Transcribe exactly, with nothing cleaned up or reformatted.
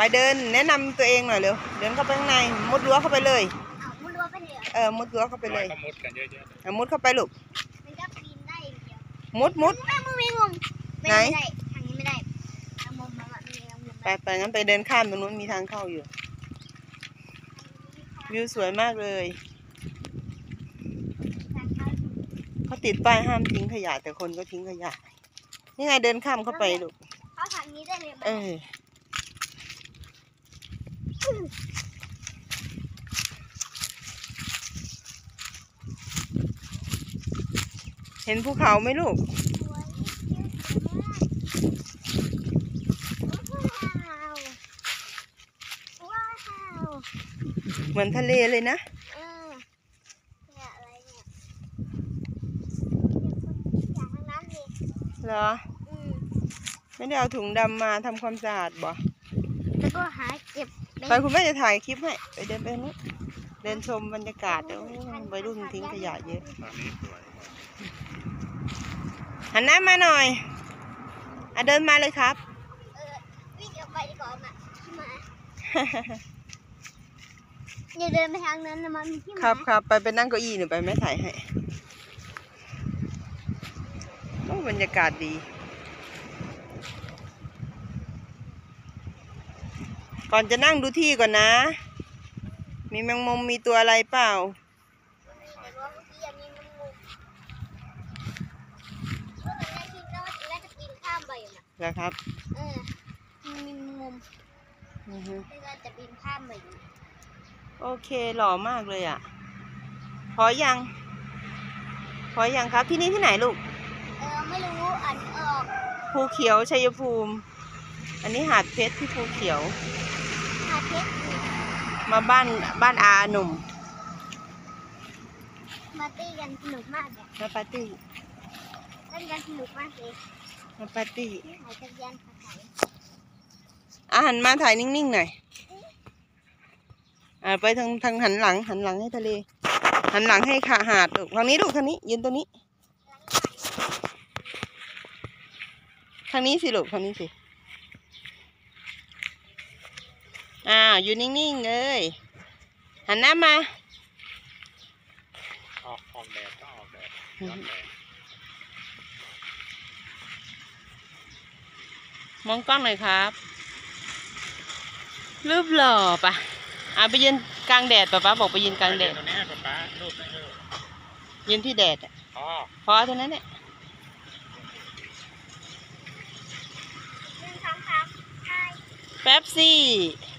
ไปเดินแนะนำตัวเองหน่อยเร็วเดินเข้าไปข้างในมุดรั้วเข้าไปเลยมุดรั้วไปเลยเออมุดรั้วเข้าไปเลยมุดกันเยอะๆมุดเข้าไปลูกมันก็ปีนได้เดียวมุดมุดแม่มึงไม่งงไหนทางนี้ไม่ได้ทางมุมมันมีทางมุมไปไปงั้นไปเดินข้ามตรงนู้นมีทางเข้าอยู่วิวสวยมากเลยเขาติดป้ายห้ามทิ้งขยะแต่คนก็ทิ้งขยะนี่ไงเดินข้ามเข้าไปลูกเขาทางนี้ได้เลยเออเห็นภูเขาไหมลูกเหมือนทะเลเลยนะเออเนี่ยอะไรเนี่ยอย่างนั้นเลยเหรอไม่ได้เอาถุงดำมาทำความสะอาดบ่แล้วก็หาเก็บไปคุณแม่จะถ่ายคลิปให้ไปเดินไปนู้นเดินชมบรรยากาศแล้ววัยรุ่นทิ้งขยะเยอะหันหน้ามาหน่อยอ่ะเดินมาเลยครับเออวิ่งออกไปดีกว่ามาที่มาอย่าเดินไปทางนั้นนะมันมีที่มาครับครับไปไปนั่งเก้าอี้หนูไปแม่ถ่ายให้โอ้บรรยากาศดีก่อนจะนั่งดูที่ก่อนนะมีแมงมุมมีตัวอะไรเปล่าแล้วครับเออมีมุมอือฮึเราจะบินข้ามไปโอเคหล่อมากเลยอ่ะพอยังพอยังครับที่นี่ที่ไหนลูกเออไม่รู้อ่านออกภูเขียวชัยภูมิอันนี้หาดเพชรที่ภูเขียวหาดเพชรมาบ้านบ้านอาหนุ่มมาตี้กันสนุกมากเลยมาปาร์ตี้เล่นกันสนุกมากเลยมาปาร์ตี้ถ่ายจักรยานถ่ายอ่ะหันมาถ่ายนิ่งๆหน่อยอ่าไปทางทางหันหลังหันหลังให้ทะเลหันหลังให้ขาหาดลูกทางนี้ลูกทางนี้ยืนตัวนี้ทางนี้สิลูกทางนี้สิอ่าอยู่นิ่งๆเลยหันหน้ามาออกออกแดดก็ออกแดดย้อนแดดมองกล้องหน่อยครับรูปหล่อปะอ่ะไปยืนกลางแดดป๊าป๊าบอกไปยืนกลางแดดตรงนี้ป๊าป๊ารูปนั่นเลยยืนที่แดดอ่ะอ๋อพอเท่านั้นเนี่ยแป๊บซี่